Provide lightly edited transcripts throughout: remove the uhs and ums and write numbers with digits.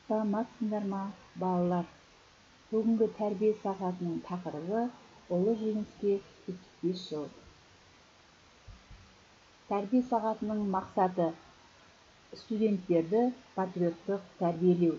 Саламатсыңдар ма, балалар? Бүгінгі тәрбие сағатының тақырыбы ұлы жеңіске 35 жыл. Тәрбие сағатының мақсаты студенттерді патриоттық тәрбиелеу.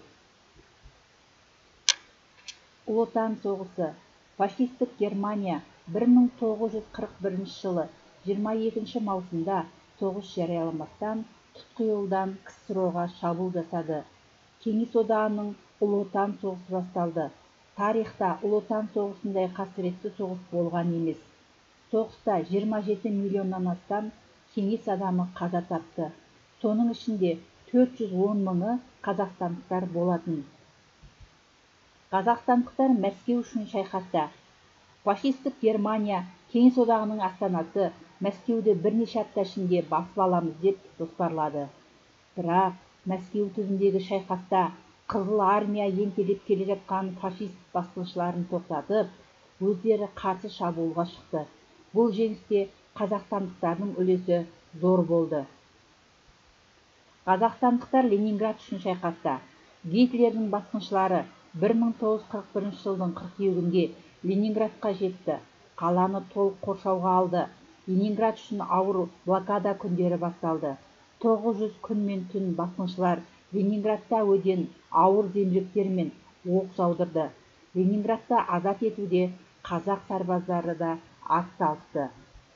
Ұлы Отан соғысы. Фашистік Германия 1941 жылы 22 маусымда соғыс жарияламастан тұтқи жолдан КСРО-ға шабуыл жасады. Кеңес одағының Ұлы Отан соғысы басталды. Тарихта Ұлы Отан соғысындай қасіретті соғыс болған емес. Соғыста 27 миллионнан астам кеңес адамы қаза тапты. Соның ішінде 410 мыңы қазақстандықтар болатын. Қазақстандықтар Мәскеу үшін шайқаста. Фашистік Германия Кеңес одағының астанасы Мәскеуді бірнеше апта ішінде басып аламыз деп жоспарлады. Бірақ Мәскеу түбіндегі шайқаста Қызыл армия ентелеп келе жатқан фашист басқыншыларын тоқтатып, өздері қарсы шабуылға шықты. Бұл жеңісте қазақстандықтардың үлесі зор болды. Қазақстандықтар Ленинград үшін шайқаста. Гитлердің басқыншылары 1941 жылдың қыркүйегінде Ленинградқа жетті. Қаланы толық қоршауға алды. Ленинград үшін ауыр блокада күндері басталды. 900 күн мен түн басқыншылар Ленинградта әуеден ауыр зеңбіректермен оқ жаудырды. Ленинградты азат етуде қазақ сарбаздары да атсалысты.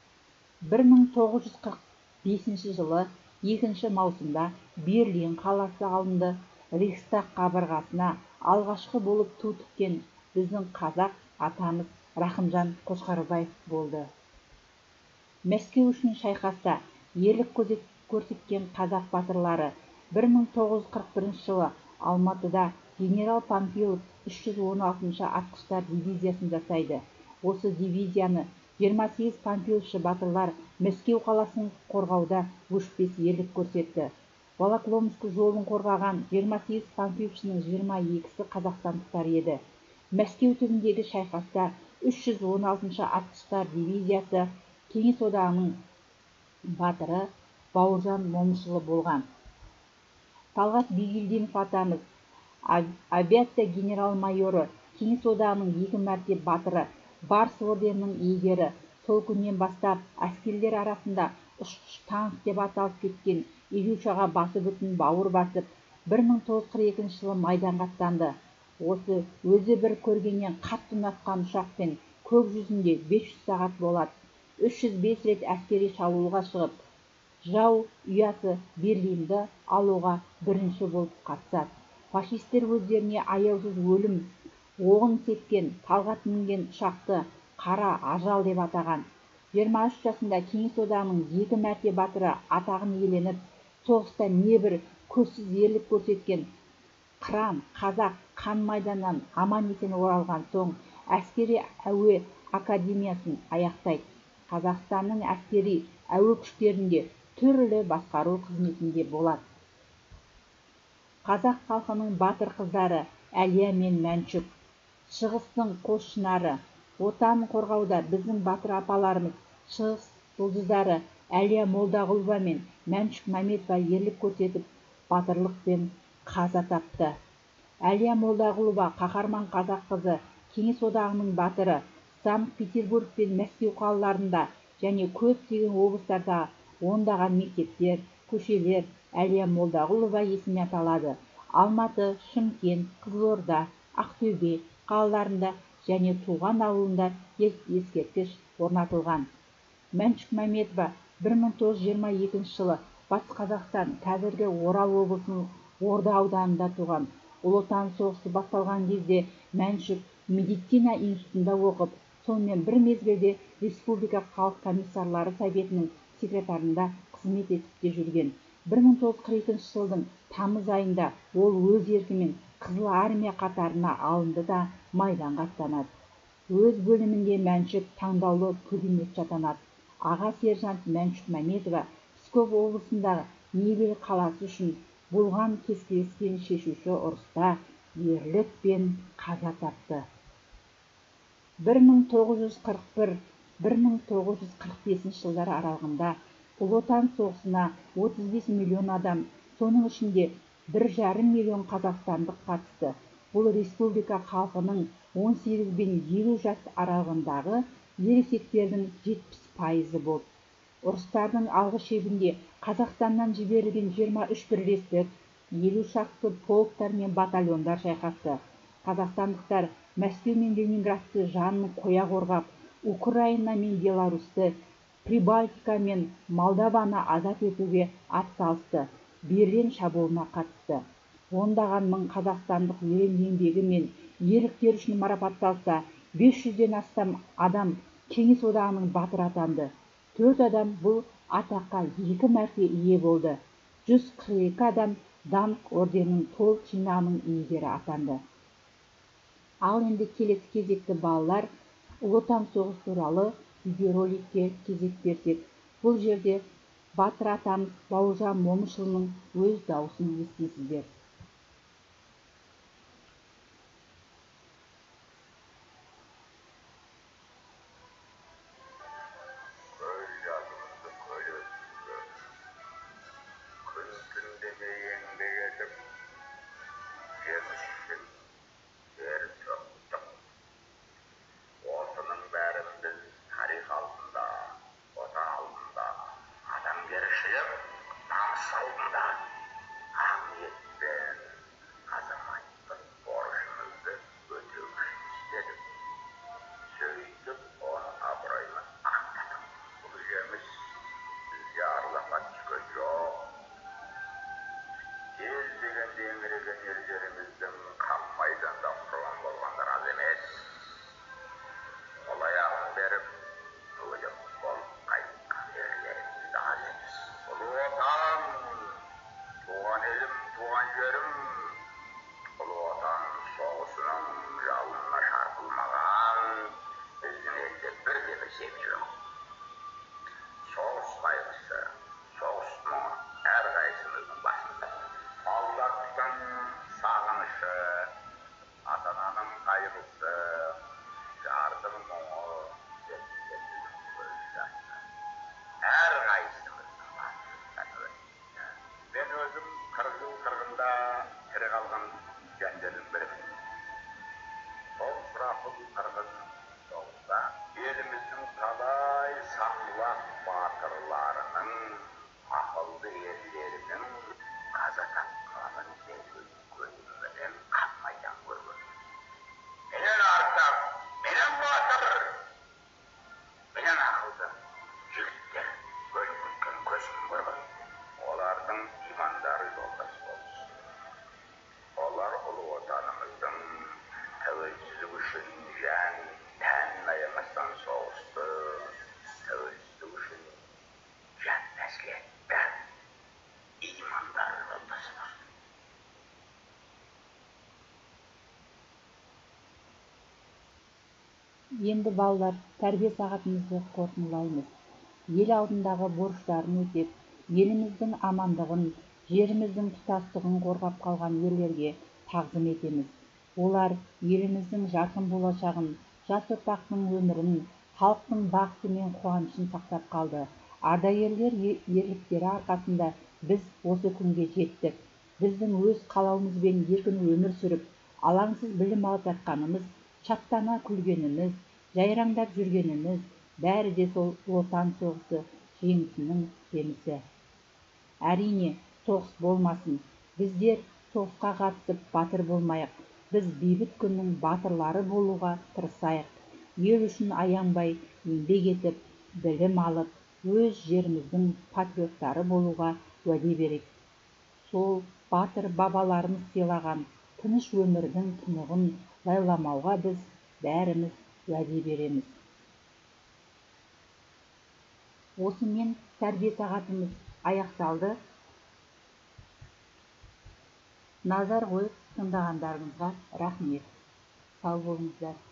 1945 жылы 2 маусымда Берлин қаласы алынды. Рейхстаг қабырғасына алғашқы болып ту тіккен біздің қазақ атамыз Рахымжан Қошқарбаев болды. Мәскеу үшін шайқаста ерлік көрсеткен қазақ батырлары 1941 жылы Алматыда генерал Панфилов 316 атқыштар дивизиясын жасайды. Осы дивизияны 28 панфиловшы батырлар Мәскеу қаласын қорғауда өшпес ерлік көрсетті. Волоколамск жолын қорғаған 28 панфиловшының 22-сі қазақстандықтар еді. Мәскеу түбіндегі шайқаста 316 атқыштар дивизиясы Кеңес одағының батыры Бауыржан Момышұлы болған. Талғат Бигелдинов атамыз авиация генерал-майоры, Кеңес одағының 2 мәрте батыры, Барс орденінің иегері. Сол күннен бастап әскерлер арасында ұшқыш танк деп аталып кеткен Илюшаға басы бүтін бауыр басып, 1942 жылы майданға аттанды. Осы өзі бір көргеннен қатты ұнатқан ұшақпен көк жүзінде 500 сағат болады. 305 рет әскери шабуылға шығып, жау ұясы Берлинді алуға бірінші болып қатысады. Фашистер өздеріне аяусыз өлім оғын тепкен Талғат мінген ұшақты қара ажал деп атаған. 23 жасында Кеңес одағының 2 мәрте батыры атағын иеленіп, соғыста небір көзсіз ерлік көрсеткен қыран қазақ қан майданнан аман-есен оралған соң әскери әуе академиясын аяқтайды. Қазақстанның әскери әуе күштерінде түрлі басқару қызметінде болады. Қазақ халқының батыр қыздары Әлия мен Мәншүк, шығыстың қос шынары. Отан қорғауда біздің батыр апаларымыз шығыс жұлдыздары Әлия Молдағұлова мен Мәншүк Мәметова ерлік көрсетіп, батырлықпен қаза тапты. Әлия Молдағұлова қаһарман қазақ қызы, Кеңес одағының батыры, Санкт-Петербург пен Мәскеу қалаларында және көптеген облыстарда ондаған мектептер, көшелер Әлия Молдағұлова есімімен аталады. Алматы, Шымкент, Қызылорда, Ақтөбе қалаларында және туған ауылында ескерткіш орнатылған. Мәншүк Мәметова 1922 жылы Батыс Қазақстан, қазіргі Орал облысының Орда ауданында туған. Ұлы Отан соғысы басталған кезде Мәншүк медицина институтында оқып, сонымен бір мезгілде Республика халық комиссарлары советінің секретарында қызмет етіп те жүрген. 1942 жылдың тамыз айында ол өз еркімен Қызыл армия қатарына алынды да майданға аттанады. Өз бөлімінде Мәншүк таңдаулы пулеметші атанады. Аға сержант Мәншүк Мәметова Псков облысындағы Невель қаласы үшін болған кескілескен шешуші ұрыста ерлікпен қаза тапты. 1941-1945 жылдар аралығында Ұлы Отан соғысына 35 миллион адам, соның ішінде 1,5 миллион қазақстандық қатысты. Бұл республика халқының 18 бен 50 жас аралығындағы ересектердің 70% болды. Ұрыстардың алғы шебінде Қазақстаннан жіберілген 23 бірлестік, 50 шақты полктар мен батальондар шайқасты. Қазақстандықтар Мәскеу мен Ленинградты жанын қоя қорғап, Украина мен Беларусьті, Прибалтика мен Молдованы азат етуге атсалысты. Берлин шабуылына қатысты. Ондаған мың қазақстандық ерен еңбегі мен ерліктері үшін марапатталса, 500-ден астам адам Кеңес одағының батыры атанды. 4 адам бұл атаққа 2 мәрте ие болды. 142 адам даңқ орденінің толық жинағының иегері атанды. Ал енді келесі кезекті балалар, Ұлы Отан соғысы туралы видеороликке кезек берсек, бұл жерде батыр атамыз Бауыржан Момышұлының өз дауысын естисіздер. Енді балалар, тәрбие сағатымызды қорытындылаймыз. Ел алдындағы борыштарын өтеп, еліміздің амандығын, жеріміздің тұтастығын қорғап қалған ерлерге тағзым етеміз. Олар еліміздің жарқын болашағын, жас ұрпақтың өмірін, халықтың бақыты мен қуанышын сақтап қалды. Ардагерлер ерліктері арқасында біз осы күнге жеттік. Біздің өз қалауымызбен еркін өмір сүріп, алаңсыз білім алып жатқанымыз, шаттана күлгеніміз, жайраңдап жүргеніміз, бәрі де сол Отан соғысы жеңісінің жемісі. Әрине, соғыс болмасын. Біздер соғысқа қатысып батыр болмайық. Біз бейбіт күннің батырлары болуға тырысайық. Ел үшін аянбай еңбек етіп, білім алып, өз жеріміздің патриоттары болуға уәде берейік. Сол батыр бабаларымыз сыйлаған тыныш өмірдің тұнығын лайламауға біз бәріміз уәде береміз. Осымен тәрбие сағатымыз аяқталды. Назар қойып тыңдағандарыңызға рахмет. Сау болыңыздар.